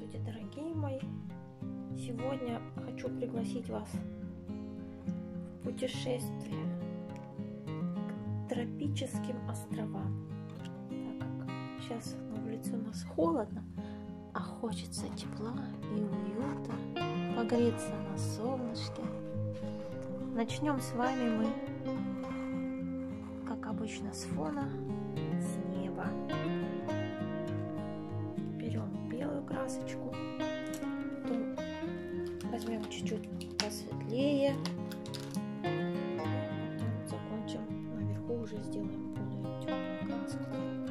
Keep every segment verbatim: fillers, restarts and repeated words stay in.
Здравствуйте, дорогие мои! Сегодня хочу пригласить вас в путешествие к тропическим островам. Так как сейчас на улице у нас холодно, а хочется тепла и уюта, погреться на солнышке. Начнем с вами мы, как обычно, с фона, с неба. Берем белую красочку, потом возьмем чуть-чуть посветлее, потом закончим наверху, уже сделаем более темную краску.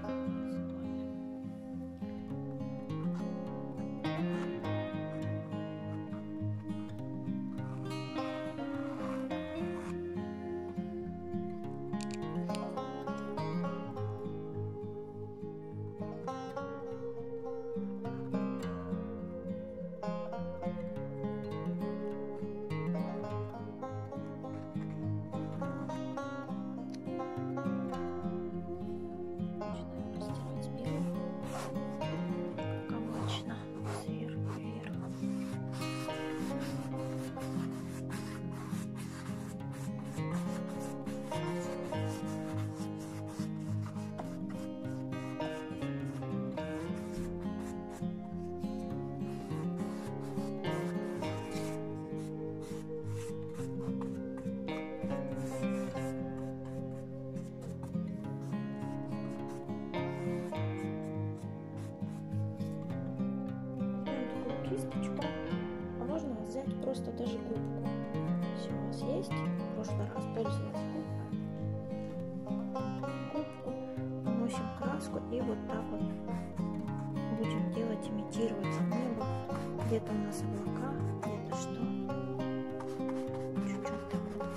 Кисточку, а можно взять просто даже губку. Все у вас есть, в прошлый раз пользовалась губкой. Губку, наносим краску и вот так вот будем делать, имитировать небо. Где-то у нас облака, где-то что. Чуть-чуть так вот.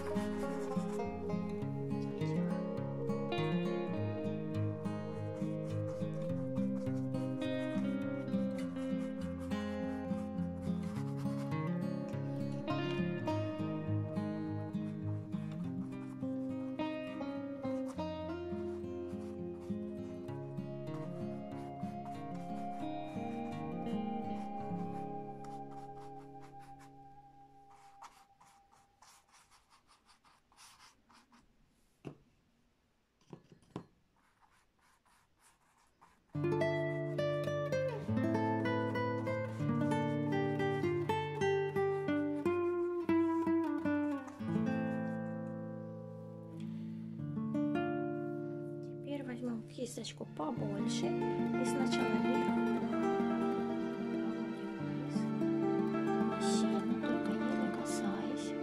Возьмем кисточку побольше и сначала вверх проводим вниз, сильно, только еле касаясь.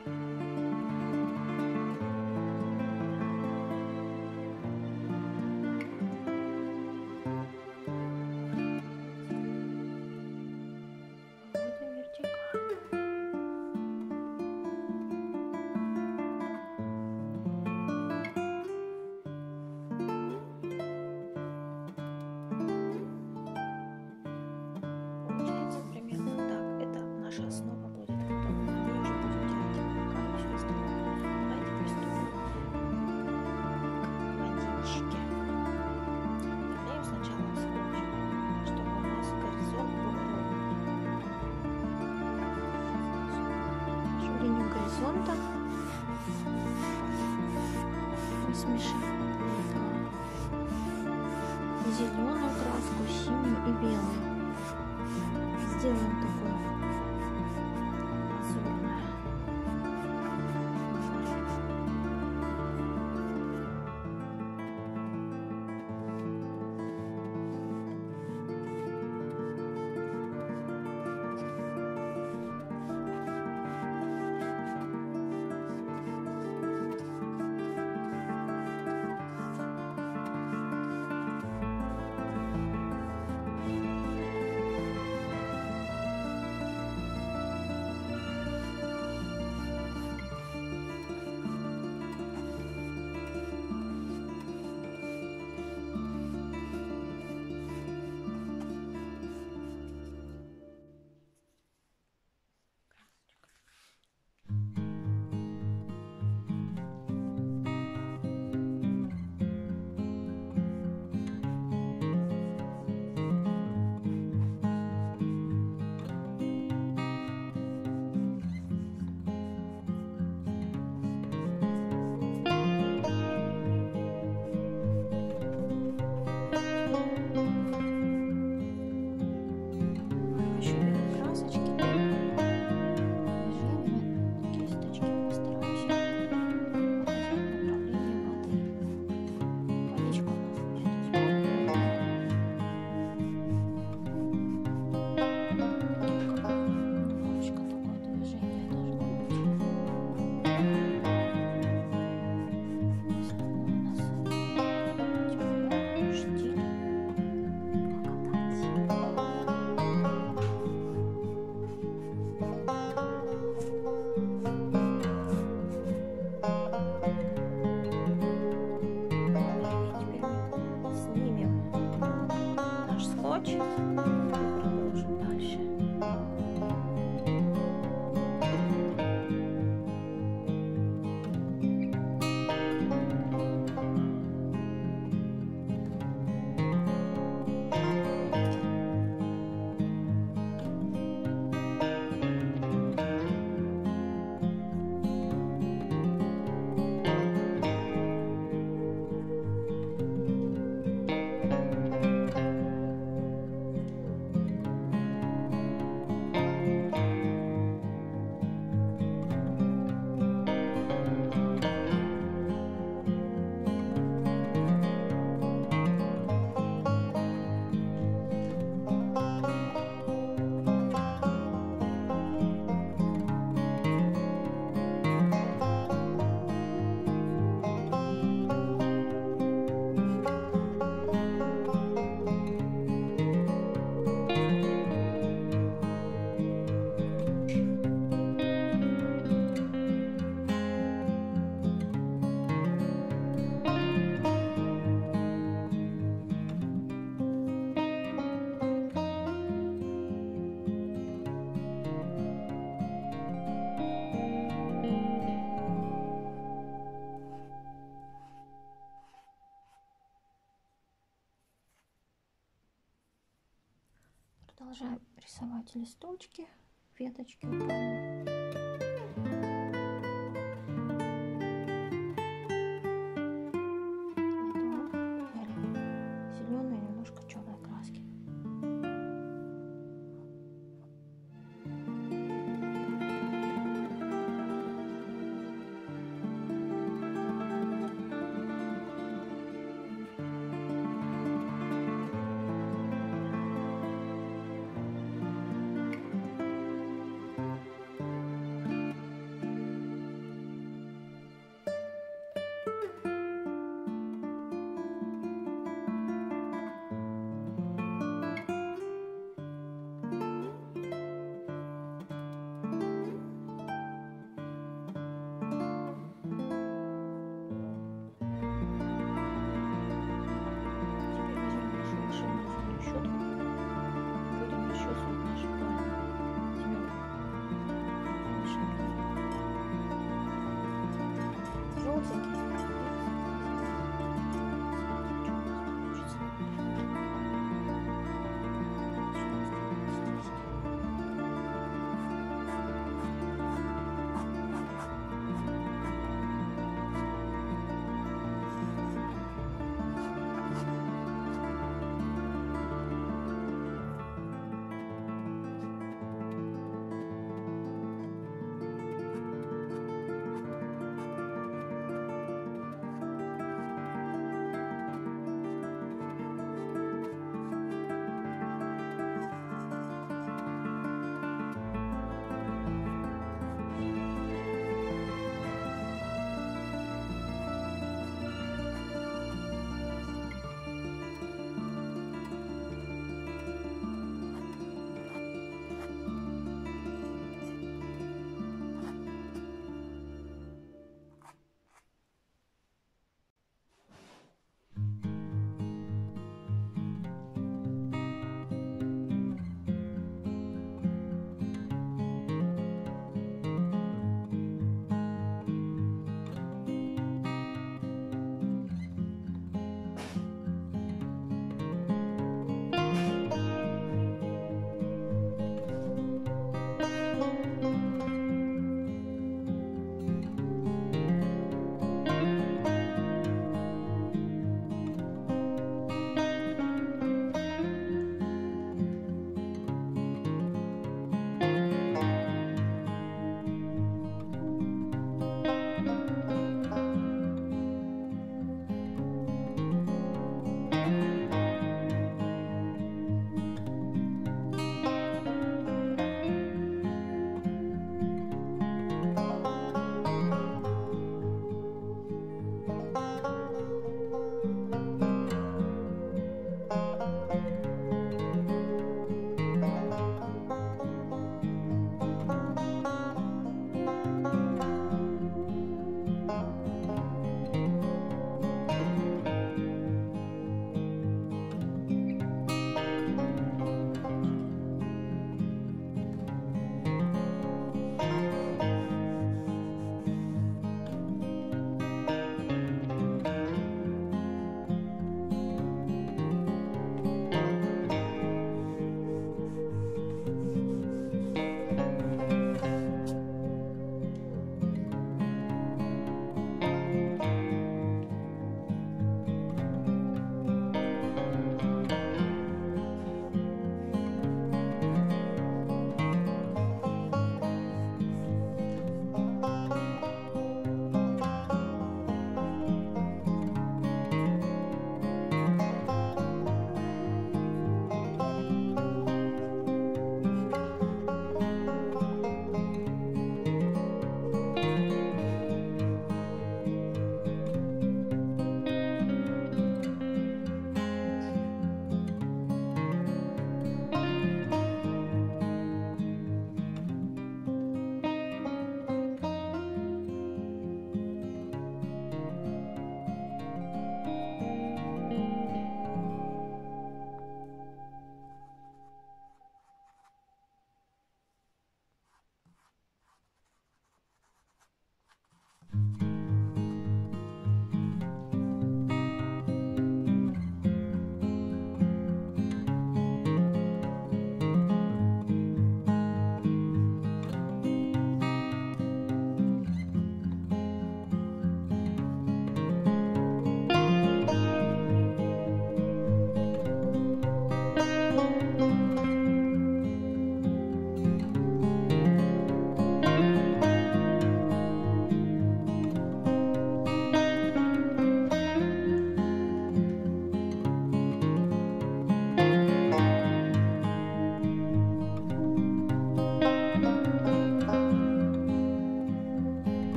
Проводим вертикально. Основа будет готова. Мы уже будем делать облака и все остальное. Давайте приступим к водичке. Нагреем сначала свечу, чтобы у нас горизонт был ровный. Нашу линию горизонта мы смешим зеленую краску, синюю и белую. Сделаем такой Продолжаем рисовать листочки, веточки у пальмы. Для этого взяли зеленые, немножко черной краски. Желтенький.